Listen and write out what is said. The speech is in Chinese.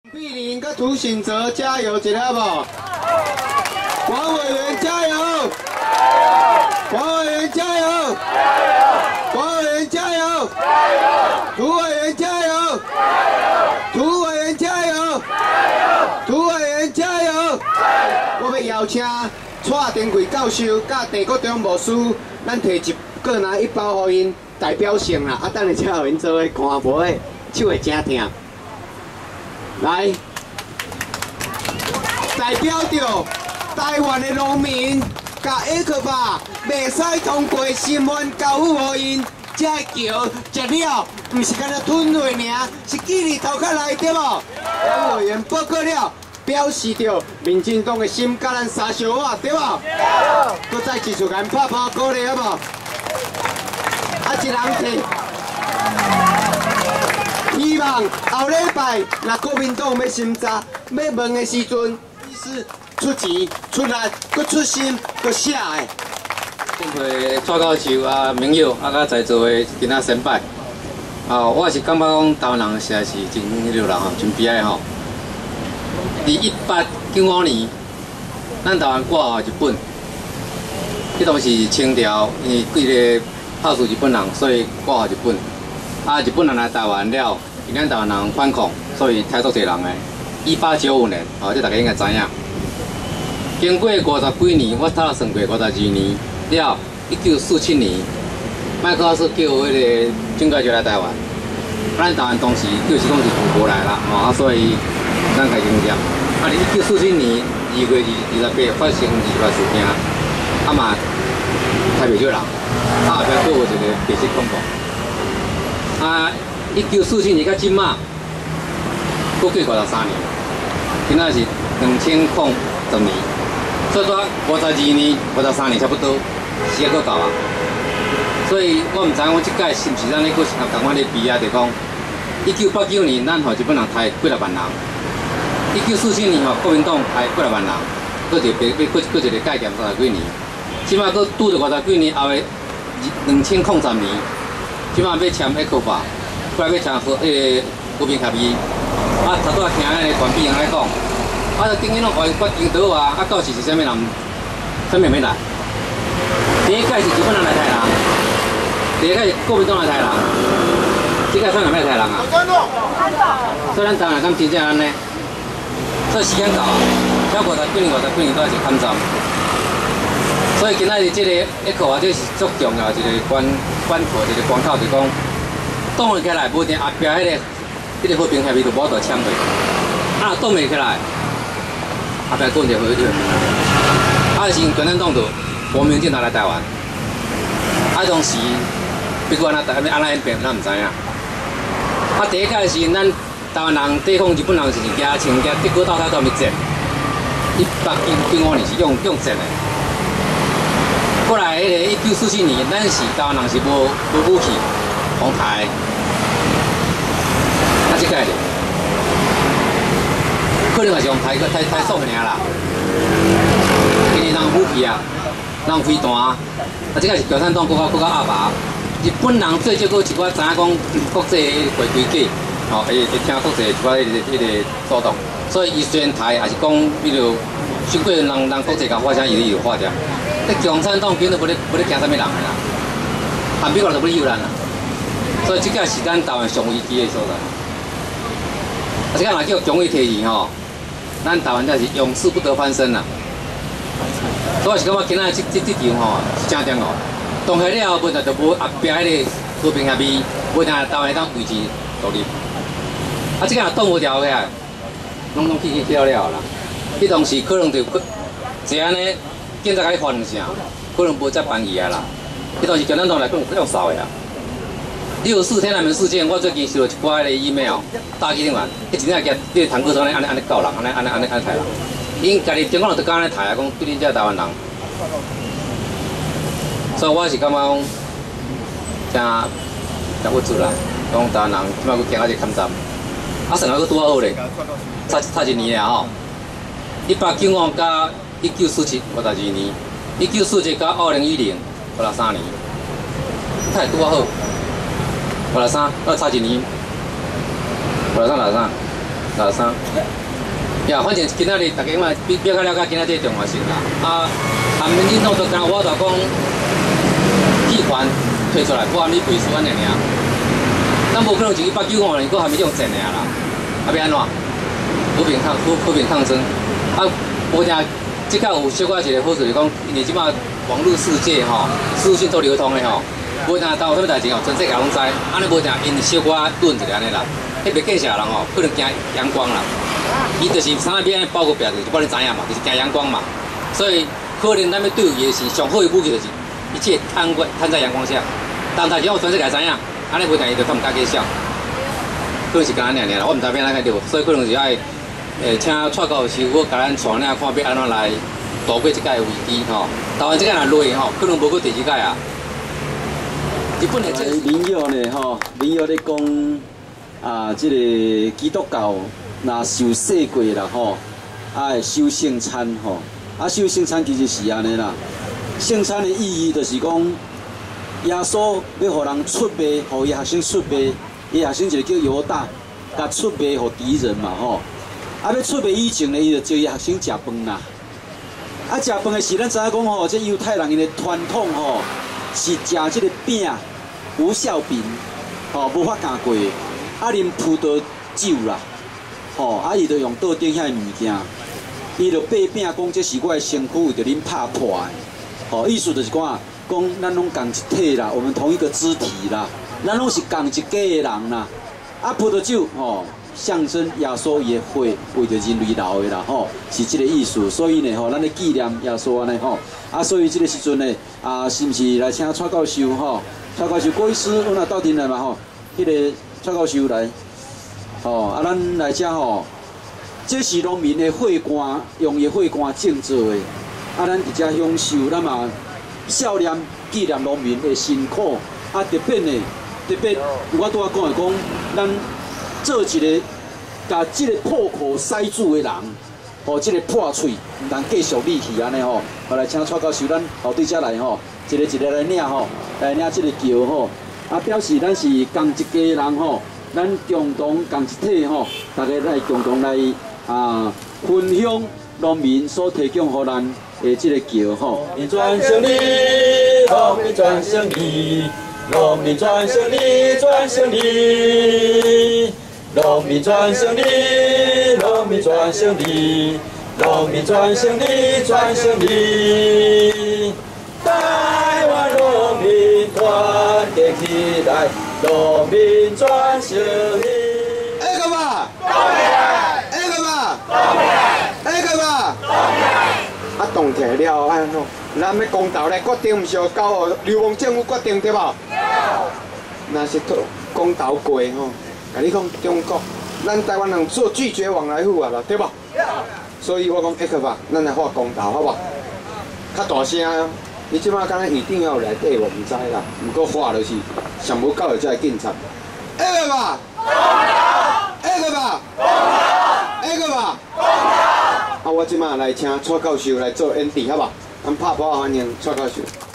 碧玲跟涂醒哲加油，一下不？王委员加油！王委员加油！王委员加油！涂委员加油！涂委员加油！涂委员加油！我要邀请蔡丁贵教授甲地国中牧师，咱摕个人一包互因代表性啦，等下才互因做伙看无诶，手会真疼。来，代表着台湾的农民，甲艾克巴袂使通过新闻交付互因，这桥食了，毋是干那吞落尔，是纪念头壳来对无？党委员报告了。 表示着民进党的心，甲咱三小我对无？搁再继续甲因拍鼓励好无？一人摕，希望后礼拜若国民党要审查、要问的时阵，医师出钱、出力、搁出心、搁写的。 敬会蔡教授啊、盟友啊，甲在座的今仔先拜。我是感觉讲台湾人实在是真迄个人吼，真悲哀吼。 1895年，咱台湾挂号日本，迄当时清朝因为几个炮输日本人，所以挂号日本。日本人来台湾了，因咱台湾人反抗，所以杀足侪人诶。1895年，这大家应该知影。经过50几年，我算过52年了，1947年，麦克阿瑟叫迄个蒋介石来台湾，咱台湾当时就是讲是中国来啦，所以咱开经验。 1947年2月28发生2月事件，嘛太袂少人，后壁佫有一个白色恐怖。1947年到即马，佫过53年，今仔是2010年，所以说52年、53年差不多，时间佫到啊。所以我毋知影，我即届是毋是咱咧佫是共款咧比啊？就讲1989年，咱互日本人杀几十万人。 1947年国民党杀几十万人，佫一个戒严30几年，即马佫拄着50几年后的2003年，即马要签《ECFA》，过来要签和平协议。头拄仔听迄个团比人来讲，等于拢互因决定倒啊，到时是啥物人，啥物要来？第一届是日本人来杀人，第二届是国民党来杀人，这届啥人要来杀人啊？所以咱台湾敢真正安尼？ 所以时间到啊，超50几年都还是抗战。所以今仔日这个ECFA这是足重要一个关口，一个关口，就讲挡起来，无一定后壁迄个和平协议就无法度签落。挡袂起来，后壁佫一个和平。是共产党就国民党来台湾，当时别个安那演变，咱毋知影。第一届是咱。 台湾人对抗日本人是拿枪拿德国刀叉都咪战，1895年是用战的。过来迄个1947年，咱是台湾人是无武器，红台。即届咧，可能也是用台爽尔啦。因为人武器啊，人飞弹，即届是共产党更较压拔。日本人最少佫一寡知影讲国际规矩。 会听国际一寡迄个骚动，所以伊宣台也是讲，比如经过人国际甲发声，伊就发者。共产党根本无咧惊啥物人啦，美国就不理咱啦。所以即个是咱台湾上危机的所在。即个若叫强威提议吼，咱台湾才是永世不得翻身啦。所以是感觉今仔这场吼是正重要。动起了后，问题就无后壁迄个和平协议，无定台湾当维持独立。 即个若挡无条起来，拢去了啦。迄当时可能就一安尼，警察甲你发两声，可能无再办伊啊啦。迄当时共产党来讲用扫的啊。64天安门事件，我最近收到一寡个 email， 大机顶员，真正惊你个堂哥安尼告人，安尼杀人。因家己中国人就敢安尼杀啊，讲对恁遮台湾人。所以我是感觉讲真无助啦，讲台湾人即摆佫行到这抗战。 算啊，佫拄好咧，差一年了吼。1895加1947，52年；1947加2010，53年，才拄好。53，差一年，53。 63。呀，反正今仔日大家嘛比较了解今仔这个重要性啦。含民进党都讲，我就讲器官退出来，不含你背书安尼尔。咱无可能是195年，佫含民种战尔啦。要安怎？和平抗争。无定即个有小可一个好处是讲，因为即马网络世界吼，资讯都流通的吼，无定到有啥物代志吼，全世界拢知。安尼无定因小可论一下安尼啦。迄个记者人吼，可能惊阳光啦。伊就是啥物变包个表，就帮你知影嘛，就是惊阳光嘛。所以可能咱要对伊的是上好的武器，就是一切摊在阳光下。但大家有全世界知影，安尼无定伊就较毋敢介绍。可能是干安尼尔啦，我毋知变哪个对，所以可能是爱请蔡教授，我甲咱带领看要安怎来度过即届危机吼。台湾即届若落吼，可能无过第二届啊。日本的这民谣呢吼，民谣咧讲即个基督教。若受洗过啦吼，会修圣餐吼，修圣餐其实是安尼啦。圣餐的意义就是讲，耶稣要互人出卖，互伊学生出卖，伊学生就叫犹大，甲出卖互敌人嘛吼。要出卖以前呢，伊就叫伊学生食饭啦。食饭的时，咱知影讲吼，这犹太人因的传统吼，是食即个饼无酵饼，吼无法加过，啉葡萄酒啦。吼，伊就用桌顶遐物件，伊就掰饼讲这是我的身躯为着恁拍破的。吼，意思就是讲咱拢共一体啦，我们同一个肢体啦，咱拢是共一家的人啦。葡萄酒吼，象征耶稣伊的血为着人类流的啦，吼，是这个意思。所以呢，吼，咱咧纪念耶稣安尼吼，所以这个时阵呢，是毋是来请蔡教授吼？蔡教授过一师，阮也斗阵来嘛吼，迄个蔡教授来。吼，咱来遮吼，这是农民的血汗，用伊血汗种做的。咱伫遮享受，咱嘛少年纪念农民的辛苦。特别我拄仔讲的讲，咱做一个甲即个破口塞住的人，吼，即个破嘴，毋通继续立去安尼吼。来请蔡教授，咱后对遮来吼，一个来领吼，来领即个桥吼，表示咱是共一家人吼。咱共同共一体吼，大家来共同来分享农民所提供予咱的这个桥吼。农民转胜利，农民转胜利，农民转胜利，转胜利，农民转胜利，农民转胜利，农民转胜利，转胜利。台湾农民团结起来。农民转胜利， 那个吧，那个吧，那个吧，动起来了，安怎？咱要公道来决定，毋是由交流氓政府决定对无？那是公道过吼，甲你讲中国，咱台湾人做拒绝往来户啊啦，对无？所以我讲那个吧，咱来画公道，好不好？较大声。你即摆敢若一定要来对我唔知啦，毋过话就是上无到就才警察。那个吧，那个吧，那个吧。我即摆来请蔡教授来做演示，好不好？咱拍鼓欢迎蔡教授。